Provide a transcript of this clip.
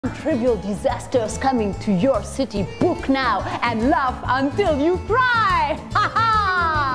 Trivial disasters coming to your city. Book now and laugh until you cry. Ha ha!